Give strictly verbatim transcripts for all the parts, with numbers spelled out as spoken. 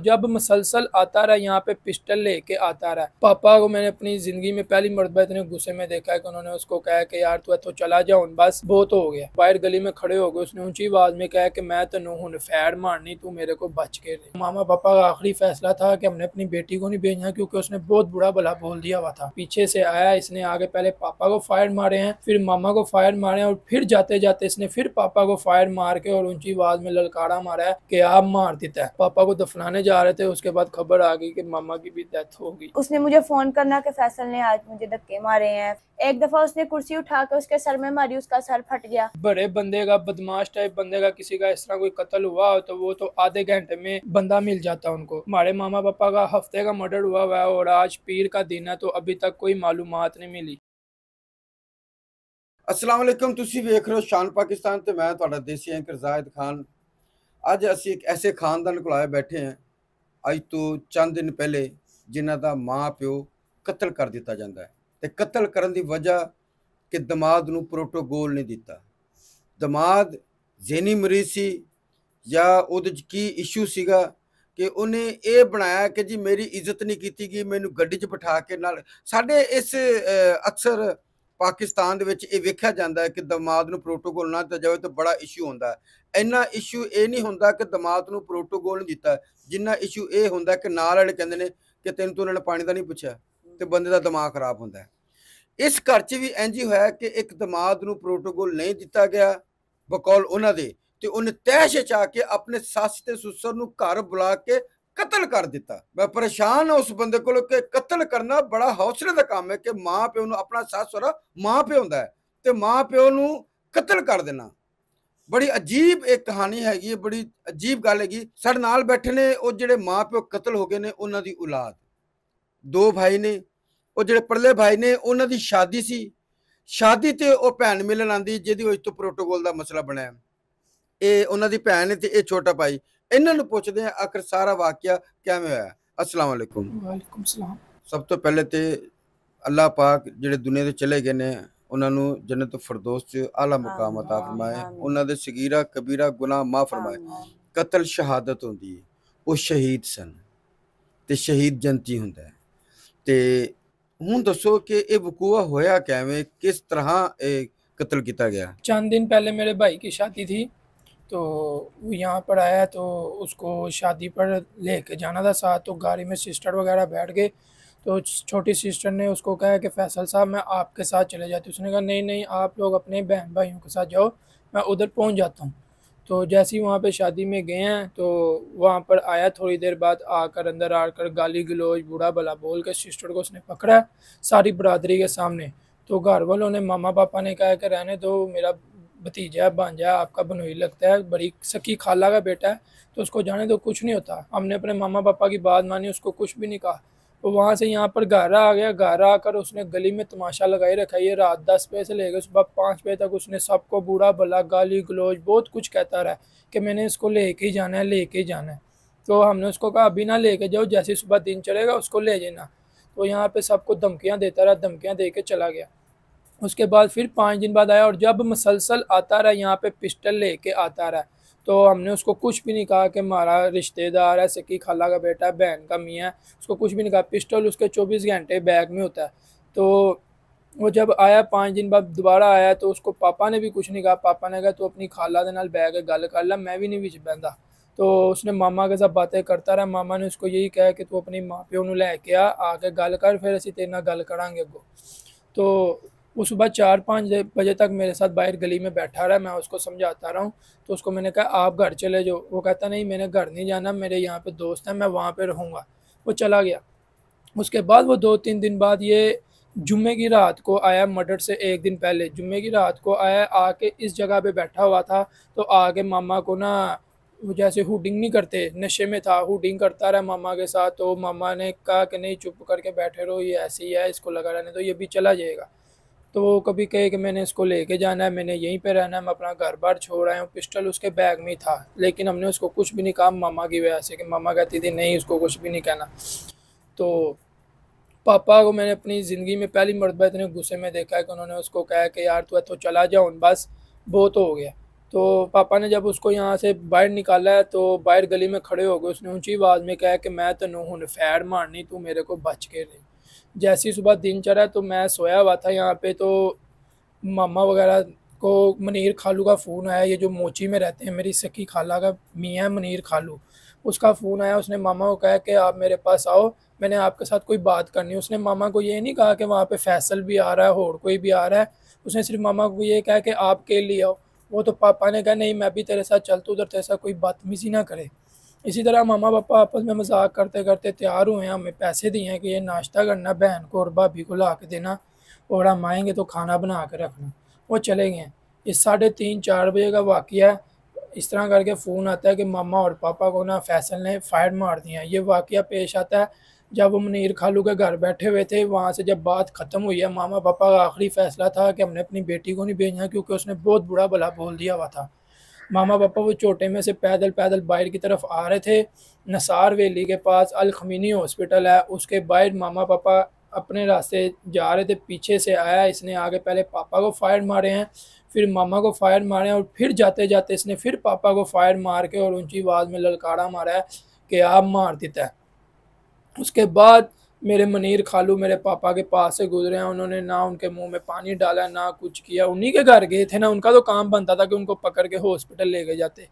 जब मसलसल आता रहा यहाँ पे पिस्टल लेके आता रहा। पापा को मैंने अपनी ज़िंदगी में पहली मरतबा इतने गुस्से में देखा है कि उन्होंने उसको कहा कि यार तू तो चला जाओ, बस बहुत हो गया। बाहर गली में खड़े हो गए, उसने ऊंची आवाज़ में कहा कि मैं तो हूं फैर मारनी, तू मेरे को बच के रहे। मामा पापा का आखिरी फैसला था कि हमने अपनी बेटी को नहीं भेजना, क्योंकि उसने बहुत बुरा भला बोल दिया हुआ था। पीछे से आया, इसने आगे पहले पापा को फायर मारे हैं, फिर मामा को फायर मारे हैं, और फिर जाते जाते इसने फिर पापा को फायर मार के और ऊंची आवाज में ललकारा मारा है कि आप मार देता है। पापा को दफनाने जा रहे थे, उसके बाद खबर आ गई कि मामा की भी डेथ हो गई। उसने मुझे फोन करना कि फैसल ने आज मुझे धक्के मारे हैं। एक दफा उसने कुर्सी उठा के उसके सर में मारी, उसका सर फट गया। बड़े बंदे का, बदमाश टाइप बंदे का किसी का इस तरह कोई कत्ल हुआ हो तो वो तो आधे घंटे में बंदा मिल जाता उनको। हमारे मामा पापा का हफ्ते का मर्डर हुआ हुआ है और आज पीर का दिन है, तो अभी तक कोई मालूमात नहीं मिली। अस्सलाम वालेकुम, तुसी वेख रहे हो शान पाकिस्तान ते मैं तुहाडा देसी एंकर जाहिद खान। अज असी एक ऐसे खानदान कोल आए बैठे हैं अज तो चंद दिन पहले जिन्हां दा माँ प्यो कत्ल कर दिता जाता है। ते कत्ल करन दी वजह कि दमाद नूं प्रोटोकॉल नहीं दिता। दमाद ज़हनी मरीज सी या उहदे च की इशू सीगा कि उन्हें ये बनाया कि जी मेरी इज्जत नहीं की गई, मैनू गड्डी च बिठा के नाल साडे इस अक्सर पाकिस्तान दे विच ये वेख्या जाता है कि दमाद नूं प्रोटोकॉल ना दिता जाए तो बड़ा इशू होंदा है। इन्ना इशू ये नहीं होंदा कि दमाद नूं प्रोटोकॉल नहीं दिता, जिन्ना इशू ये होंदा कि नाल वाले कहंदे ने कि तैनूं तो उन्होंने पानी का नहीं पूछा, तो बंदे का दिमाग खराब होंदा है। इस घर च भी इंज ही होया कि एक दमाद नूं प्रोटोकॉल नहीं दिता गया बकौल उन्हां दे, ते उन्हें तैश चा के अपने सस ते सुसर नूं घर बुला के कत्ल कर दिता। मैं परेशान हाँ उस बंदे को कि कत्ल करना बड़ा हौसले का काम है कि माँ प्यो नूं अपना सस सहुरा माँ प्यो हुंदा है ते माँ प्यो नूं कत्ल कर देना बड़ी अजीब एक कहानी हैगी है, बड़ी अजीब गल हैगी। साडे नाल बैठे ने वो जिहड़े माँ प्यो कत्ल हो गए ने, उन्हां दी औलाद दो भाई ने। वो जिहड़े परले भाई ने उन्हां दी शादी सी, शादी ते वो भैन मिलन आंदी जिहदी वजह तो प्रोटोकॉल दा मसला बनया। ये उन्हां दी भैन ते ये छोटा भाई। इन्हां नूं पुछदे हैं आखिर सारा वाकया किवें होया। अस्सलाम वालेकुम। वालेकुम सलाम। सब तो पहले तो अल्लाह पाक जिहड़े दुनिया ते चले गए ने उन्हां नूं जन्नत फिरदौस च आला मुकाम अता फरमाए, उन्हां दे सगीरा कबीरा गुनाह माफ फरमाए। कत्ल शहादत होंदी है, वो शहीद सन ते शहीद जन्नती हुंदा है। ते हुण दसो कि ये वकूआ होया किवें, किस तरह ये कत्ल किया गया। चंद दिन पहले मेरे भाई की शादी थी, तो वो यहाँ पर आया तो उसको शादी पर लेके जाना था साथ, तो गाड़ी में सिस्टर वगैरह बैठ गए। तो छोटी सिस्टर ने उसको कहा कि फैसल साहब मैं आपके साथ चले जाती। उसने कहा नहीं नहीं, आप लोग अपने बहन भाइयों के साथ जाओ, मैं उधर पहुँच जाता हूँ। तो जैसे ही वहाँ पे शादी में गए हैं तो वहाँ पर आया, थोड़ी देर बाद आकर अंदर आकर गाली गलौज बूढ़ा भला बोल के सिस्टर को उसने पकड़ा है सारी बरादरी के सामने। तो घर वालों ने, मामा पापा ने कहा कि रहने दो, मेरा भतीजा भांजा आपका बनोई लगता है, बड़ी सकी खाला का बेटा है, तो उसको जाने दो, कुछ नहीं होता। हमने अपने मामा पापा की बात मानी, उसको कुछ भी नहीं कहा। तो वहाँ से यहाँ पर घर आ गया। घर आकर उसने गली में तमाशा लगाई रखा। ये रात दस बजे से लेकर सुबह पाँच बजे तक उसने सबको बूढ़ा भला गाली गलौज बहुत कुछ कहता रहा कि मैंने इसको लेके ही जाना है, लेके ही जाना है। तो हमने उसको कहा अभी ना लेके जाओ, जैसे सुबह दिन चढ़ेगा उसको ले जाना। तो यहाँ पे सबको धमकियाँ देता रहा, धमकियाँ दे के चला गया। उसके बाद फिर पाँच दिन बाद आया, और जब मसलसल आता रहा यहाँ पे पिस्टल लेके आता रहा, तो हमने उसको कुछ भी नहीं कहा कि हमारा रिश्तेदार है, सकी खाला का बेटा है, बहन का मियाँ है, उसको कुछ भी नहीं कहा। पिस्टल उसके चौबीस घंटे बैग में होता है। तो वो जब आया पाँच दिन बाद दोबारा आया, तो उसको पापा ने भी कुछ नहीं कहा। पापा ने कहा तो अपनी खाला के नाल बैग गल कर ला, मैं भी नहीं विच बहंदा। तो उसने मामा के साथ बातें करता रहा। मामा ने उसको यही कहा कि तू अपनी माँ प्यो नूं लैके आ, आके गल कर, फिर असीं तेरे नाल गल करांगे अगों। तो वो सुबह चार पाँच बजे तक मेरे साथ बाहर गली में बैठा रहा, मैं उसको समझाता रहा हूँ। तो उसको मैंने कहा आप घर चले जाओ, वो कहता नहीं मैंने घर नहीं जाना, मेरे यहाँ पे दोस्त हैं, मैं वहाँ पे रहूँगा। वो चला गया। उसके बाद वो दो तीन दिन बाद ये जुम्मे की रात को आया, मर्डर से एक दिन पहले जुम्मे की रात को आया, आके इस जगह पे बैठा हुआ था। तो आके मामा को ना, वो जैसे हुडिंग नहीं करते, नशे में था, हुडिंग करता रहा मामा के साथ। तो मामा ने कहा कि नहीं चुप करके बैठे रहो, ये ऐसे ही है, इसको लगा रहने तो ये भी चला जाएगा। तो वो कभी कहे कि मैंने इसको लेके जाना है, मैंने यहीं पे रहना है, मैं अपना घर बार छोड़ आया हूँ। पिस्टल उसके बैग में ही था, लेकिन हमने उसको कुछ भी नहीं कहा मामा की वजह से, कि मामा कहती थी नहीं उसको कुछ भी नहीं कहना। तो पापा को मैंने अपनी ज़िंदगी में पहली मरतबा इतने गुस्से में देखा है कि उन्होंने उसको कहा कि यार तू तो चला जाओ, बस बहुत हो गया। तो पापा ने जब उसको यहाँ से बाहर निकाला है तो बाहर गली में खड़े हो गए। उसने ऊंची आवाज़ में कहा कि मैं तेन हुन फैड़ मारनी, तू मेरे को बच के रही। जैसी सुबह दिन चढ़ा तो मैं सोया हुआ था यहाँ पे, तो मामा वगैरह को मनीर खालू का फ़ोन आया। ये जो मोची में रहते हैं, मेरी सखी खाला का मियाँ मनीर खालू, उसका फ़ोन आया। उसने मामा को कहा कि आप मेरे पास आओ, मैंने आपके साथ कोई बात करनी है। उसने मामा को ये नहीं कहा कि वहाँ पे फैसल भी आ रहा है और कोई भी आ रहा है। उसने सिर्फ मामा को ये कहा कि आप के लिए आओ। वो तो पापा ने कहा नहीं मैं भी तेरे साथ चलता हूँ, उधर तेरे साथ कोई बदतमीज़ी ना करे। इसी तरह मामा पापा आपस में मजाक करते करते तैयार हुए हैं। हमें पैसे दिए हैं कि ये नाश्ता करना, बहन को और भाभी को ला के देना, और हम आएँगे तो खाना बना के रखना। वो चले गए हैं। ये साढ़े तीन चार बजे का वाक़या है। इस तरह करके फ़ोन आता है कि मामा और पापा को ना फैसल ने फायर मार दिया। ये वाक़या पेश आता है जब वो मुनीर खालू के घर बैठे हुए थे। वहाँ से जब बात ख़त्म हुई है, मामा पापा का आखिरी फ़ैसला था कि हमने अपनी बेटी को नहीं भेजना, क्योंकि उसने बहुत बुरा भला बोल दिया हुआ था। मामा पापा वो चोटे में से पैदल पैदल बाहर की तरफ आ रहे थे। नसार वैली के पास अल खमीनी हॉस्पिटल है, उसके बाहर मामा पापा अपने रास्ते जा रहे थे। पीछे से आया, इसने आगे पहले पापा को फायर मारे हैं, फिर मामा को फायर मारे हैं, और फिर जाते जाते इसने फिर पापा को फायर मार के और ऊंची आवाज़ में ललकारा मारा है कि आप मार देता है। उसके बाद मेरे मनीर खालू मेरे पापा के पास से गुजरे हैं। उन्होंने ना उनके मुंह में पानी डाला, ना कुछ किया। उन्हीं के घर गए थे ना, उनका तो काम बनता था कि उनको पकड़ के हॉस्पिटल ले गए जाते।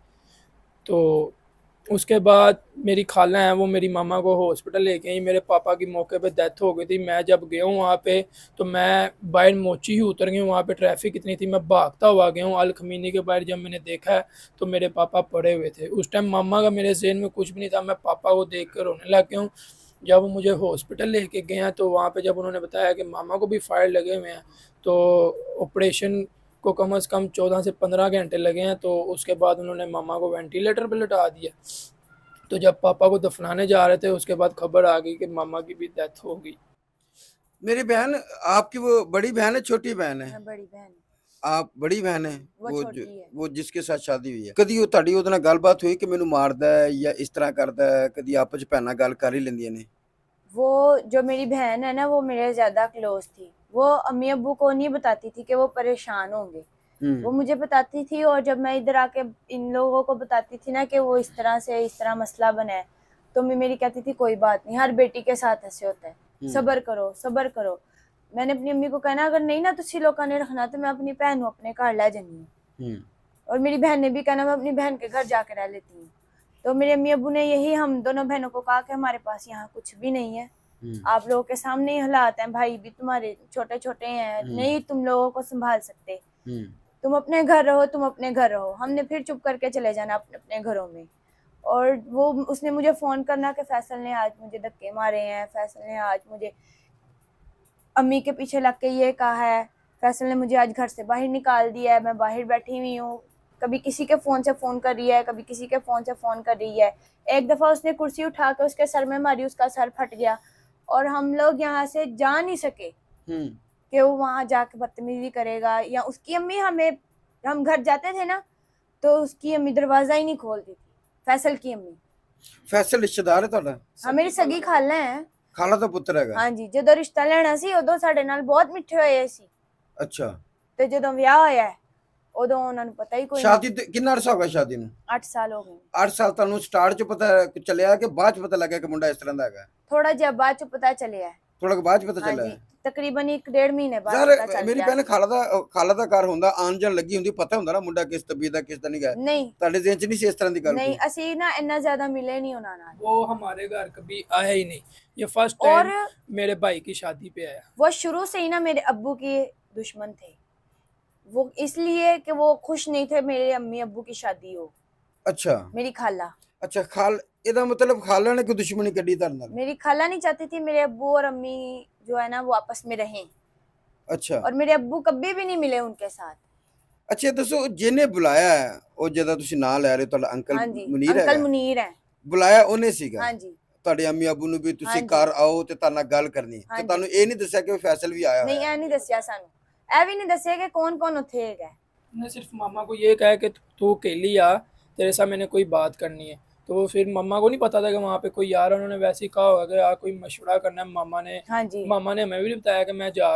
तो उसके बाद मेरी खाला हैं, वो मेरी मामा को हॉस्पिटल ले गई। मेरे पापा की मौके पे डेथ हो गई थी। मैं जब गया हूँ वहाँ पे तो मैं बाहर मोची ही उतर गई हूँ। वहाँ पे ट्रैफिक इतनी थी, मैं भागता हुआ गया हूँ। अल खमीनी के बाहर जब मैंने देखा है तो मेरे पापा पड़े हुए थे। उस टाइम मामा का मेरे ज़हन में कुछ भी नहीं था। मैं पापा को देख कर रोने लग गया हूँ। जब वो मुझे हॉस्पिटल लेके गए हैं तो वहाँ पे जब उन्होंने बताया कि मामा को भी फायर लगे हुए हैं, तो ऑपरेशन को कम से कम चौदह से पंद्रह घंटे लगे हैं। तो उसके बाद उन्होंने मामा को वेंटिलेटर पे लिटा दिया। तो जब पापा को दफनाने जा रहे थे उसके बाद खबर आ गई कि मामा की भी डेथ हो गई। मेरी बहन, आपकी वो बड़ी बहन है छोटी बहन है? मैं बड़ी बहन, आप बड़ी बहन है? वो वो छोटी जो है। वो जिसके साथ शादी हुई है, कदी वो ਤੁਹਾਡੀ ਉਹਦੇ ਨਾਲ ਗੱਲਬਾਤ ਹੋਈ ਕਿ ਮੈਨੂੰ ਮਾਰਦਾ ਹੈ ਜਾਂ ਇਸ ਤਰ੍ਹਾਂ ਕਰਦਾ ਹੈ? ਕਦੀ ਆਪਸ ਚ ਭੈਣਾਂ ਗੱਲ ਕਰ ਹੀ ਲੈਂਦੀਆਂ ਨੇ? वो जो मेरी बहन है ना, वो मेरे ज्यादा क्लोज थी। वो अम्मी अब्बू को नहीं बताती थी कि वो परेशान होंगे, वो मुझे बताती थी। और जब मैं इधर आके इन लोगों को बताती थी ना कि वो इस तरह से इस तरह मसला बना है, तो मैं मेरी कहती थी कोई बात नहीं, हर बेटी के साथ ऐसे होता है, सबर करो सबर करो। मैंने अपनी अम्मी को कहना अगर नहीं ना तुसी लोगों ने रखना तो मैं अपनी बहन को अपने घर ले जानी हूँ। और मेरी बहन ने भी कहना मैं अपनी बहन के घर जाकर रह लेती हूँ। तो मेरे अम्मी अब्बू ने यही हम दोनों बहनों को कहा कि हमारे पास यहाँ कुछ भी नहीं है, आप लोगों के सामने ही हालात हैं, भाई भी तुम्हारे छोटे छोटे हैं, नहीं तुम लोगों को संभाल सकते, तुम अपने घर रहो, तुम अपने घर रहो। हमने फिर चुप करके चले जाना अपने अपने घरों में। और वो उसने मुझे फोन करना कि फैसल ने आज मुझे धक्के मारे हैं, फैसल ने आज मुझे अम्मी के पीछे लग के ये कहा है, फैसल ने मुझे आज घर से बाहर निकाल दिया है, मैं बाहर बैठी हुई हूँ। कभी किसी के फ़ोन से फ़ोन कर रही है, कभी किसी के फ़ोन से फ़ोन कर रही है। एक दफ़ा उसने कुर्सी उठा के उसके सर में मारी, उसका सर फट गया और हम लोग यहाँ से जा नहीं सके कि वो वहाँ जाके बदतमीजी करेगा। या उसकी अम्मी, हमें हम घर जाते थे ना तो उसकी अम्मी दरवाज़ा ही नहीं खोलती थी, फैसल की अम्मी। फैसल रिश्तेदार है ਤੁਹਾਡਾ? हाँ, मेरी सगी खाला है। ਖਾਲਾ ਦਾ ਪੁੱਤਰ ਹੈਗਾ? हाँ जी, ਜਦੋਂ ਰਿਸ਼ਤਾ ਲੈਣਾ ਸੀ ਉਦੋਂ ਸਾਡੇ ਨਾਲ ਬਹੁਤ ਮਿੱਠੇ ਹੋਏ ਸੀ। ਅੱਛਾ। ਤੇ ਜਦੋਂ ਵਿਆਹ ਹੋਇਆ ਉਦੋਂ ਉਹਨਾਂ ਨੂੰ ਪਤਾ ਹੀ ਕੋਈ ਸ਼ਾਦੀ ਕਿੰਨਾ ਅਰਸਾ ਹੋ ਗਿਆ ਸ਼ਾਦੀ ਨੂੰ? ਅੱਠ ਸਾਲ ਹੋ ਗਏ। ਅੱਠ ਸਾਲ ਤੁਹਾਨੂੰ ਸਟਾਰਟ ਚ ਪਤਾ ਚੱਲਿਆ ਕਿ ਬਾਅਦ ਚ ਪਤਾ ਲੱਗਾ ਕਿ ਮੁੰਡਾ ਇਸ ਤਰ੍ਹਾਂ ਦਾ ਹੈਗਾ? ਥੋੜਾ ਜਿਹਾ ਬਾਅਦ ਚ ਪਤਾ ਚੱਲਿਆ। ਥੋੜਾ ਬਾਅਦ ਚ ਪਤਾ हाँ ਚੱਲਿਆ? जी, ਤਕਰੀਬਨ ਇੱਕ ਡੇਢ ਮਹੀਨੇ ਬਾਅਦ ਯਾਰ ਪਤਾ ਚੱਲ ਮੇਰੀ ਗਿਆ। ਭੈਣ ਖਾਲਾ ਦਾ ਖਾਲਾ ਦਾ ਘਰ ਹੁੰਦਾ, ਆਣ ਜਾਣ ਲੱਗੀ ਹੁੰਦੀ, ਪਤਾ ਹੁੰਦਾ ਨਾ ਮੁੰਡਾ ਕਿਸ ਤਬੀਅਤ ਦਾ ਕਿਸ ਦਾ ਨਹੀਂ ਹੈ। नहीं ਤੁਹਾਡੇ ਜ਼ਿਹਨ ਚ ਨਹੀਂ ਸੀ ਇਸ ਤਰ੍ਹਾਂ ਦੀ ਗੱਲ? नहीं, ਅਸੀਂ ਨਾ ਇੰਨਾ ਜ਼ਿਆਦਾ ਮਿਲੇ नहीं ਉਹਨਾਂ ਨਾਲ। वो हमारे घर कभी आया ही नहीं, ये फर्स्ट और टाइम मेरे भाई की शादी पे आया। वो शुरू से ही ना मेरे अब्बू के दुश्मन थे, वो इसलिए कि वो खुश नहीं थे मेरे अम्मी अब्बू की शादी हो। ਅੱਛਾ मेरी खाला ਅੱਛਾ। ਖਾਲ ਇਹਦਾ ਮਤਲਬ ਖਾਲਾ ਨੇ ਕੋਈ ਦੁਸ਼ਮਣੀ ਕੱਢੀ ਤੁਹਾਡੇ ਨਾਲ? मेरी खाला नहीं चाहती थी मेरे अब्बू और अम्मी जो है ना वो आपस में रहें, ਅੱਛਾ। और मेरे अब्बू कभी भी नहीं मिले उनके साथ। ਅੱਛਾ ਦੱਸੋ, ਜਿਹਨੇ ਬੁਲਾਇਆ ਹੈ, ਉਹ ਜਿਹਦਾ ਤੁਸੀਂ ਨਾਂ ਲੈ ਰਹੇ, ਤੁਹਾਡਾ ਅੰਕਲ हाँ जी, ਮੁਨੀਰ अंकल ਹੈ, मुनीर है। ਬੁਲਾਇਆ ਉਹਨੇ ਸੀਗਾ हाँ जी, ਤੁਹਾਡੇ ਅੰਮੀ ਅੱਬੂ ਨੂੰ ਵੀ ਤੁਸੀਂ ਹਾਂਜੀ। ਘਰ ਆਓ ਤੇ ਤੁਹਾਡੇ ਨਾਲ ਗੱਲ ਕਰਨੀ ਹੈ, ਤੇ ਹਾਂਜੀ। ਤੁਹਾਨੂੰ ਇਹ ਨਹੀਂ ਦੱਸਿਆ ਕਿ ਫੈਸਲ ਵੀ ਆਇਆ नहीं ਹੋਇਆ? ऐ नहीं दसिया सानू, ऐ भी नहीं दसिया कि कौन कौन उत्थे है। ने सिर्फ मामा को ये कहा कि तू अकेली आ, तेरे साथ मैंने कोई बात करनी है। तो फिर मामा को नहीं पता था कि वहाँ पे कोई यार, उन्होंने वैसे ही कहा होगा कि यार कोई मशवरा करना है। मामा ने हाँ जी, मामा ने हमें भी बताया कि मैं जा रही हूँ।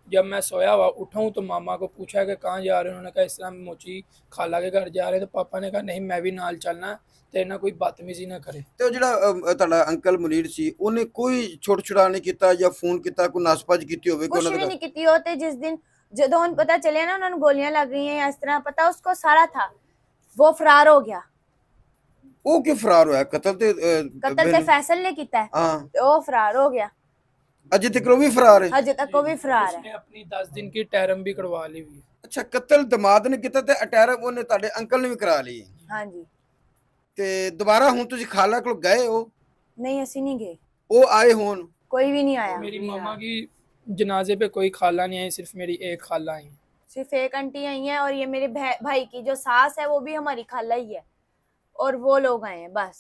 जब मैं सोया हुआ उठाऊँ तो मामा को पूछा कि कहाँ जा रहे हैं, उन्होंने कहा इस तरह मोची खाला के घर जा रहे हैं। तो पापा ने कहा नहीं मैं भी नाल चलना, तेरे ना कोई बदतमीजी ना करे। ਤੇ ਉਹ ਜਿਹੜਾ ਅ, ਤੁਹਾਡਾ ਅੰਕਲ ਮੁਨੀਰ ਸੀ ਉਹਨੇ ਕੋਈ ਛੋਟ ਛੁੜਾ ਨਹੀਂ ਕੀਤਾ ਜਾਂ ਫੋਨ ਕੀਤਾ, ਕੋਈ ਨਾਸਪਾਜ ਕੀਤੀ ਹੋਵੇ ਕਿ कुछ ਉਹਨਾਂ भी ਦਾ? नहीं की होते जिस दिन ਜਦੋਂ ਉਹਨੂੰ ਪਤਾ ਚੱਲਿਆ ਨਾ ਉਹਨਾਂ ਨੂੰ ਗੋਲੀਆਂ ਲੱਗ ਗਈਆਂ ਜਾਂ ਇਸ ਤਰ੍ਹਾਂ ਪਤਾ उसको सारा था, वो फरार हो गया। ਉਹ ਕਿਉਂ ਫਰਾਰ ਹੋਇਆ? ਕਤਲ ਤੇ ਅ, कत्ल ते ਬਿਨ- फैसल ने कीता है ਹਾਂ, ते वो फरार हो गया। ਅਜੇ ਤੱਕ ਉਹ ਵੀ ਫਰਾਰ ਹੈ। अजे तक वो भी फरार है। उसने अपनी दस दिन की टैरम भी करवा ली हुई है। ਅੱਛਾ, ਕਤਲ ਦਮਾਦ ਨੇ ਕੀਤਾ ਤੇ ਅਟੈਕ ਉਹਨੇ ਤੁਹਾਡੇ ਅੰਕਲ ਨੇ ਵੀ ਕਰਾ ਲਈ। हाँ जी। ਤੇ ਦੁਬਾਰਾ ਹੁਣ ਤੁਸੀਂ ਖਾਲਾ ਕੋਲ ਗਏ ਹੋ? नहीं असी नहीं गए, ਉਹ ਆਏ ਹੋਣ? कोई भी नहीं आया। मेरी मामा की जनाजे पे कोई खाला नहीं आई, सिर्फ मेरी एक खाला आई। सिर्फ एक आंटी आई है और ये मेरे भै- भाई की जो सास है वो भी हमारी खाला ही है और वो लोग आए हैं बस।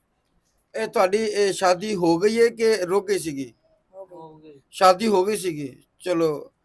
ਇਹ ਤੁਹਾਡੀ ਇਹ ਸ਼ਾਦੀ ਹੋ ਗਈ ਹੈ ਕਿ ਰੁਕ ਗਈ ਸੀਗੀ? हो गई। ਸ਼ਾਦੀ ਹੋ ਗਈ ਸੀਗੀ, ਚਲੋ।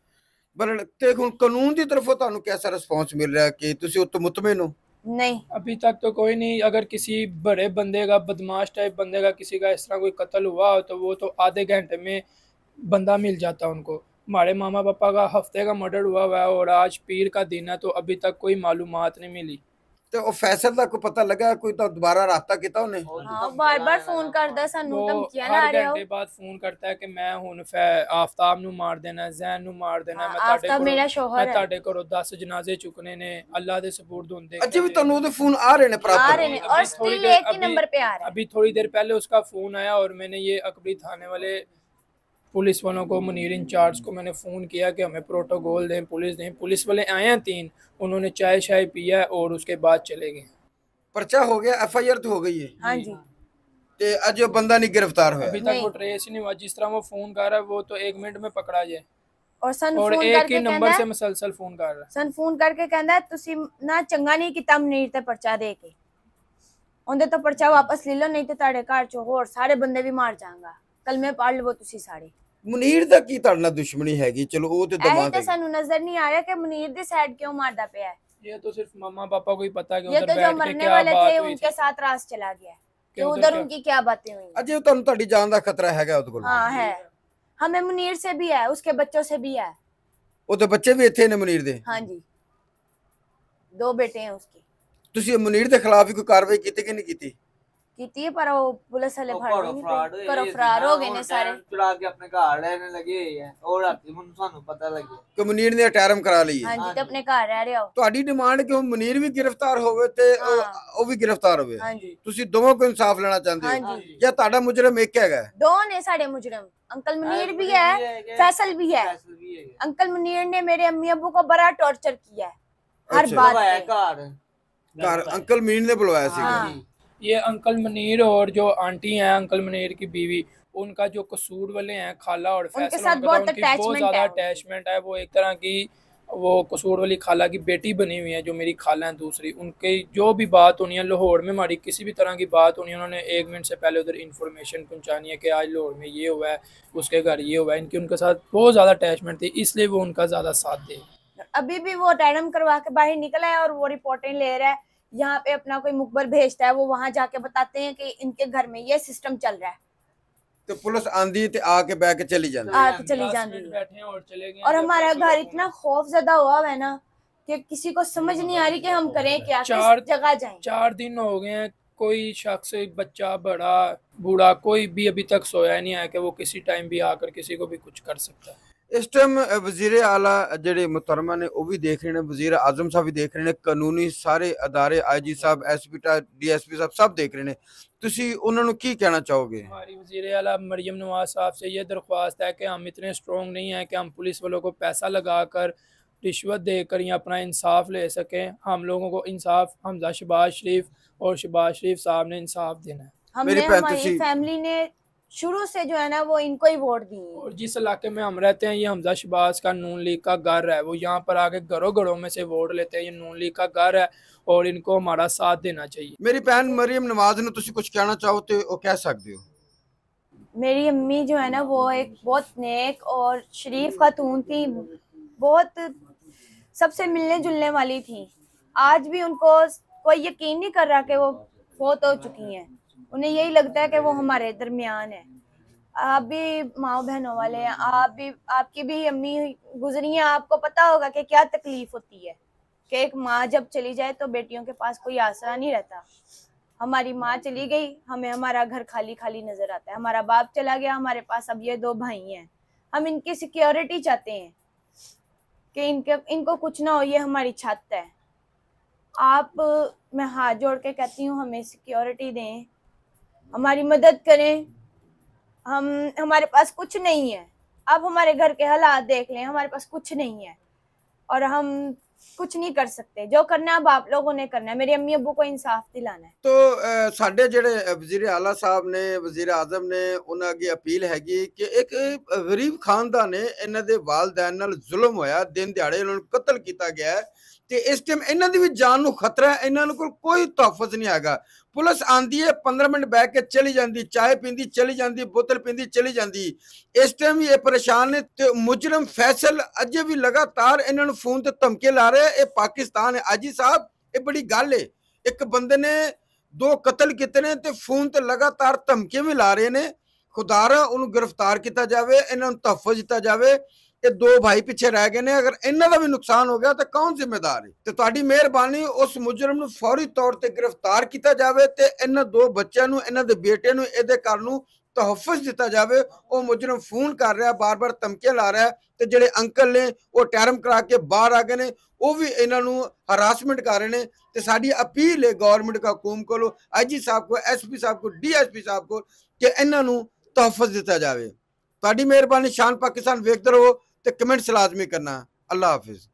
ਪਰ ਤੇ ਹੁਣ ਕਾਨੂੰਨ ਦੀ ਤਰਫੋਂ ਤੁਹਾਨੂੰ ਕਿਹਦਾ ਰਿਸਪੌਂਸ ਮਿਲ ਰਿਹਾ ਕਿ ਤੁਸੀਂ ਉਹ ਤੋਂ ਮੁਤਮਿਨ ਹੋ? नहीं अभी तक तो कोई नहीं। अगर किसी बड़े बंदे का, बदमाश टाइप बंदे का, किसी का इस तरह कोई कत्ल हुआ हो तो वो तो आधे घंटे में बंदा मिल जाता उनको। हमारे मामा पापा का हफ्ते का मर्डर हुआ हुआ है और आज पीर का दिन है, तो अभी तक कोई मालूमात नहीं मिली। ਤੇ ਉਹ फैसल ਦਾ ਕੋਈ पता लगा? कोई तो दोबारा रास्ता किया ਉਹਨੇ? हाँ बार बार फोन करदा सानू वो धमकियां ला हर रहे हो। घंटे बाद फोन करता है कि मैं हुन फै- आफ्ताब ਨੂੰ ਮਾਰ ਦੇਣਾ, ਜ਼ੈਨ ਨੂੰ ਮਾਰ ਦੇਣਾ, हाँ, मैं ਤੁਹਾਡੇ आफ्ताब ਕੋਲੋਂ मेरा मैं शोहर है। ਤੁਹਾਡੇ ਕੋਲੋਂ दस जनाजे चुकने ने, अल्लाह ਦੇ ਸਪੁਰਦ ਹੁੰਦੇ। ਅੱਛਾ ਵੀ ਤੁਹਾਨੂੰ ਉਹਦੇ ਫੋਨ ਆ ਰਹੇ ਨੇ आ ਪ੍ਰॉपर? रहे हैं अभी और थोड़ी स्टिल देर- एक ही अभी- नंबर पे आ रहा है। अभी थोड़ी देर पहले उसका फ़ोन आया और मैंने ये अकबरी थाने वाले पुलिस वालों को, मुनीर इंचार्ज को मैंने फ़ोन किया कि हमें प्रोटोकॉल दें, पुलिस दें। पुलिस वाले आए हैं तीन, उन्होंने चाय शाय पिया है और उसके बाद चले गए। पर्चा हो गया, एफ आई आर तो हो गई है, हाँ जी। ते अज वो बंदा नहीं गिरफ्तार होया? अभी तक नहीं। वो ट्रेस ही नहीं हुआ। जिस तरह वो फ़ोन कर रहा है वो तो एक मिनट में पकड़ा जाए, और सन और फोन एक करके ही नंबर कहंदा से है, मुसलसल फ़ोन कर रहा है। सन फोन करके कहंदा है ਤੁਸੀਂ ਨਾ ਚੰਗਾ ਨਹੀਂ ਕੀਤਾ ਮਨੀਰ ਤੇ ਪਰਚਾ ਦੇ ਕੇ, ਉਹਦੇ ਤੋਂ ਪਰਚਾ ਵਾਪਸ ਲੈ ਲਓ ਨਹੀਂ ਤੇ ਤੁਹਾਡੇ ਘਰ ਚੋਂ ਹੋਰ ਸਾਰੇ ਬੰਦੇ ਵੀ ਮਾਰ ਜਾਵਾਂਗਾ, ਕਲਮੇ ਪੜ੍ਹ ਲਵੋ ਤੁਸੀਂ ਸਾਰੇ। मुनीर दा की ਤੁਹਾਡੇ ਨਾਲ ਦੁਸ਼ਮਣੀ ਹੈਗੀ? ਚਲੋ ਉਹ ਤੇ ਇਹ ਦਮਾਦ ਤੇ ਹੈ। ਸਾਨੂੰ ਨਜ਼ਰ ਨਹੀਂ ਆ ਰਿਹਾ ਕਿ ਮਨੀਰ ਦੀ ਸਾਈਡ क्यों मारदा ਪਿਆ है। ये तो सिर्फ मम्मा पापा को ही पता है कि ये उधर तो जो बैठ के मरने क्या वाले थे बात हुई उनके थी। साथ रास चला गया है कि कि उधर उधर क्या- उनकी क्या बातें हुई। ਅਜੇ ਤੁਹਾਨੂੰ ਤੁਹਾਡੀ ਜਾਨ ਦਾ ਖਤਰਾ ਹੈਗਾ ਉਹਦੇ ਕੋਲ? हाँ है, हमें मुनीर से भी है, उसके बच्चों से भी है। ਉਹਦੇ ਬੱਚੇ ਵੀ ਇੱਥੇ ਨੇ ਮੁਨੀਰ ਦੇ? हाँ जी, दो बेटे हैं उसके। ਤੁਸੀਂ ਮੁਨੀਰ ਦੇ ਖਿਲਾਫ ਵੀ ਕੋਈ ਕਾਰਵਾਈ ਕੀਤੀ ਕਿ ਨਹੀਂ ਕੀਤੀ? ਕੀਤੀ ਹੈ ਪਰ ਉਹ ਪੁਲਿਸ ਵਾਲੇ ਫੜ ਘਰੋਂ ਨਹੀਂ ਫਰਾਡ ਪਏ, ਹੋਏ ਘਰੋਂ ਸੀ ਫਰਾਰ ਨਾ, ਹੋ ਗਏ ਹੁਣ ਨੇ ਸਾਰੇ। ਟਾਈਮ ਚੁਰਾ ਕੇ ਆਪਣੇ ਘਰ ਰਹਿਣ ਲੱਗੇ ਹੋਏ ਆ। ਉਹ ਰਾਤੀ ਮੈਨੂੰ ਸਾਨੂੰ ਪਤਾ ਲੱਗਿਆ। ਕਿ ਮੁਨੀਰ ਨੇ ਅਟੈਰਮ ਕਰਾ ਲਈ ਹੈ? ਹਾਂਜੀ ਤੇ ਆਪਣੇ ਘਰ ਰਹਿ ਰਿਹਾ ਉਹ। ਤੁਹਾਡੀ ਡਿਮਾਂਡ ਕਿ ਉਹ ਮੁਨੀਰ ਵੀ ਗ੍ਰਿਫਤਾਰ ਹੋਵੇ ਤੇ ਉਹ- ਹਾਂ। ਉਹ ਵੀ ਗ੍ਰਿਫਤਾਰ ਹੋਵੇ? ਹਾਂਜੀ ਤੁਸੀਂ ਦੋਵਾਂ ਕੋ ਇਨਸਾਫ ਲੈਣਾ ਚਾਹੁੰਦੇ ਹੋ ਹਾਂਜੀ ਜਾਂ ਤੁਹਾਡਾ ਮੁਜਰਮ ਇੱਕ ਹੈਗਾ? ਦੋ ਨੇ ਸਾਡੇ ਮੁਜਰਮ, अंकल मुनीर भी है, फैसल भी है। ਫੈਸਲ ਵੀ ਹੈਗੇ। अंकल मुनीर ने मेरे अम्मी अब्बू को बड़ा टॉर्चर किया है हर अच्छा। बात ਆਇਆ पे। ਘਰ ਘਰ ਅੰਕਲ ਮੁਨੀਰ ਨੇ ਬੁਲਵਾਇਆ ਸੀਗਾ? हाँ ये अंकल मुनीर और जो आंटी हैं अंकल मुनीर की बीवी, उनका जो कसूर वाले हैं खाला और उनके फैसल, साथ उनका बहुत उनकी बहुत attachment ज़्यादा है उनकी। अटैचमेंट है। वो एक तरह की वो कसूर वाली खाला की बेटी बनी हुई है, जो मेरी खाला हैं दूसरी। उनकी जो भी बात होनी है लाहौर में, हमारी किसी भी तरह की बात होनी है, उन्होंने एक मिनट से पहले उधर इन्फॉर्मेशन पहुंचानी है कि आज लाहौर में ये हुआ है, उसके घर ये हुआ है। इनकी उनके साथ बहुत ज़्यादा अटैचमेंट थी, इसलिए वो उनका ज़्यादा साथ दे। अभी भी वो टैरम करवा के बाहर निकला है और वो रिपोर्टें ले रहा है। यहाँ पे अपना कोई मुखबर भेजता है, वो वहां जाके बताते हैं कि इनके घर में ये सिस्टम चल रहा है। ਤੇ ਪੁਲਿਸ ਆਂਦੀ ਤੇ ਆ ਕੇ ਬਹਿ ਕੇ ਚਲੀ ਜਾਂਦੀ? आके चली दस जाती मिनट है। बैठे हैं और चले गए। और जब हमारा फैसल घर का इतना खौफ ज्यादा हुआ हुआ है ना कि किसी को समझ नहीं आ रही कि हम करें क्या, चार- किस जगह जाएं। चार दिन हो गए हैं, कोई शख्स, बच्चा, बड़ा, बूढ़ा, कोई भी अभी तक सोया नहीं है कि वो किसी टाइम भी आकर किसी को भी कुछ कर सकता है। ਇਸ ਟਾਈਮ ਵਜ਼ੀਰ ਆਲਾ ਜਿਹੜੇ ਮੁਹਤਰਮਾ ਨੇ ਉਹ ਵੀ ਦੇਖ ਰਹੇ ਨੇ, ਵਜ਼ੀਰ ਆਜ਼ਮ ਸਾਹਿਬ ਵੀ ਦੇਖ ਰਹੇ ਨੇ, ਕਾਨੂੰਨੀ ਸਾਰੇ ਅਦਾਰੇ, ਆਈ ਜੀ ਸਾਹਿਬ, S P T, D S P ਸਾਹਿਬ ਸਭ ਦੇਖ ਰਹੇ ਨੇ। ਤੁਸੀਂ ਉਹਨਾਂ ਨੂੰ ਕੀ ਕਹਿਣਾ ਚਾਹੋਗੇ? हमारी वज़ीर आला मरियम नवाज साहब से ये दरख्वास्त है कि हम इतने स्ट्रॉन्ग नहीं हैं कि हम पुलिस वालों को पैसा लगाकर, रिश्वत देकर या अपना इंसाफ ले सकें। हम लोगों को इंसाफ, हमजा शहबाज शरीफ और शहबाज शरीफ साहब ने इंसाफ देना है। हमने मेरी भैन हमारी तुसी- फैमिली ने शुरू से जो है ना वो इनको ही वोट दी है। और जिस इलाके में हम रहते हैं ये हमजा शहबाज का नून लीग का घर है, वो यहाँ पर आके घरों घरों में से वोट लेते हैं। ये नून लीग का घर है और इनको हमारा साथ देना चाहिए। ਮੇਰੀ ਭੈਣ ਮਰੀਮ ਨਵਾਜ਼ ਨੂੰ ਤੁਸੀਂ ਕੁਝ ਕਹਿਣਾ ਚਾਹੋ ਤੇ ਉਹ ਕਹਿ ਸਕਦੇ ਹੋ। मेरी अम्मी जो है ना वो एक बहुत नेक और शरीफ खातून थी, बहुत सबसे मिलने जुलने वाली थी। आज भी उनको कोई यकीन नहीं कर रहा कि वो फौत हो चुकी हैं। उन्हें यही लगता है कि वो हमारे दरमियान है। आप भी माँ बहनों वाले हैं, आप भी, आपकी भी अम्मी गुजरी हैं, आपको पता होगा कि क्या तकलीफ होती है कि एक माँ जब चली जाए तो बेटियों के पास कोई आसरा नहीं रहता। हमारी माँ चली गई, हमें हमारा घर खाली खाली नजर आता है। हमारा बाप चला गया, हमारे पास अब ये दो भाई हैं। हम इनकी सिक्योरिटी चाहते हैं कि इनके इनको कुछ ना हो, ये हमारी छत है। आप, मैं हाथ जोड़ के कहती हूँ, हमें सिक्योरिटी दें, हमारी मदद करें। हम, हमारे पास कुछ नहीं है। आप हमारे घर के हालात देख लें, हमारे पास कुछ नहीं है और हम कुछ नहीं कर सकते। जो करना है अब आप लोगों ने करना है। मेरी अम्मी अब्बू को इंसाफ दिलाना है। तो साडे जेडे वजीर आला साहब ने, वजीर आजम ने, उन्हां अगे अपील हैगी कि एक गरीब खानदान ने इन्हां दे वालदैन नाल जुल्म होया, दिन दिहाड़े उन्हां नूं कतल किया गया है ते इस टाइम इन्हां दी भी जान नूं खतरा है। इन्हां कोल कोई तहफ़ुज़ नहीं हैगा। पुलिस आंदी है, पंद्रह मिनट बैठ के चली जाती, चाय पींदी चली जाती, बोतल पींदी चली जाती। इस टाइम ये परेशान ने ते मुजरम फैसल अजे भी लगातार इन्हां नूं फोन ते धमके ला रहे। ये पाकिस्तान है। आजी साहब, ये बड़ी गल है। एक बंदे ने दो कतल किए ने ते फोन ते लगातार धमके भी ला रहे ने। खुदारा उन्होंने गिरफ्तार किया जाए, इन्हों तहफ़ुज़ दिता जाए। ये दो भाई पिछे रह गए ने, अगर इन्हों का भी नुकसान हो गया तो कौन जिम्मेदार है? तो तुहाडी मेहरबानी उस मुजरम नूं फौरी तौर ते गिरफ्तार किया जाए ते इन्हां दो बच्चों नूं, इन्हां दे बेटे नूं, इहदे घर नूं तहफ़ुज़ दिता जाए। वो मुजरम फोन कर रहा, बार बार धमके ला रहा है ते जिहड़े अंकल ने वो टैरम करा के बाहर आ गए ने, वो भी इन्हां नूं हरासमेंट कर रहे हैं। तो साडी अपील है गवर्नमेंट का हुकूम को, आई जी साहब को, एस पी साहब को, डी एस पी साहब को कि इन्हां नूं तहफ़ुज़ दिता जाए। तुहाडी मेहरबानी। शान पाकिस्तान वेखदे रहो ते कमेंट्स लाजमी करना। अल्लाह हाफिज़।